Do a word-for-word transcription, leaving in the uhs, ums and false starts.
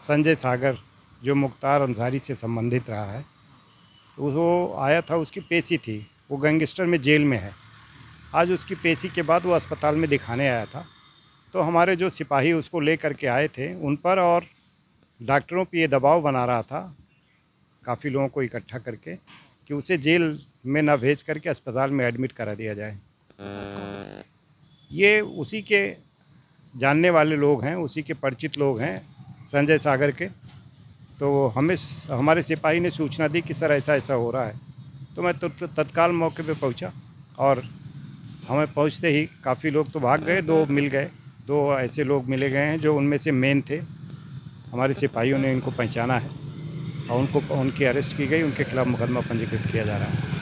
संजय सागर जो मुख्तार अंसारी से संबंधित रहा है, तो वो आया था, उसकी पेशी थी, वो गैंगस्टर में जेल में है। आज उसकी पेशी के बाद वो अस्पताल में दिखाने आया था, तो हमारे जो सिपाही उसको ले करके आए थे उन पर और डॉक्टरों पे ये दबाव बना रहा था, काफ़ी लोगों को इकट्ठा करके, कि उसे जेल में ना भेज करके अस्पताल में एडमिट करा दिया जाए। ये उसी के जानने वाले लोग हैं, उसी के परिचित लोग हैं संजय सागर के। तो हमें हमारे सिपाही ने सूचना दी कि सर ऐसा ऐसा हो रहा है, तो मैं तो तत्काल मौके पे पहुंचा और हमें पहुंचते ही काफ़ी लोग तो भाग गए, दो मिल गए, दो ऐसे लोग मिले गए हैं जो उनमें से मेन थे। हमारे सिपाहियों ने इनको पहचाना है और उनको उनकी अरेस्ट की गई, उनके खिलाफ़ मुकदमा पंजीकृत किया जा रहा है।